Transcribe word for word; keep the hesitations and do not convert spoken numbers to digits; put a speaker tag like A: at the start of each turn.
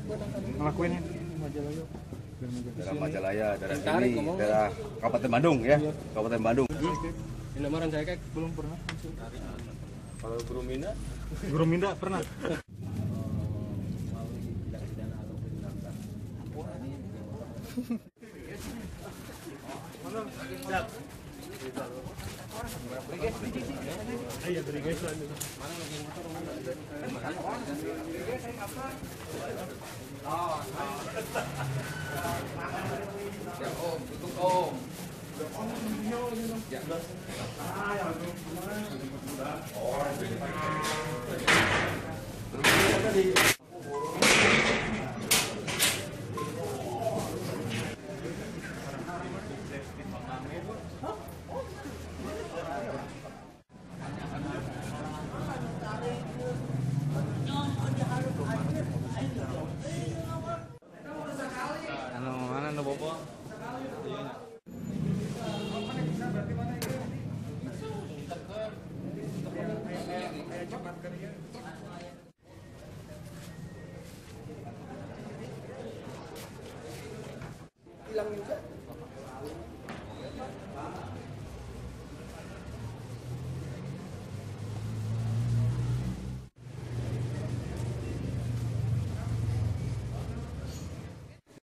A: ngelakuinnya
B: daerah Majalaya, daerah sini, daerah Kabupaten Bandung ya, Kabupaten Bandung.
C: Ini lamaran saya kayak
A: belum pernah.
C: kalau Guru Minda,
A: Guru Minda pernah. Ayo beri guys lanjut.
B: Ya Om, tutup Om. Ya.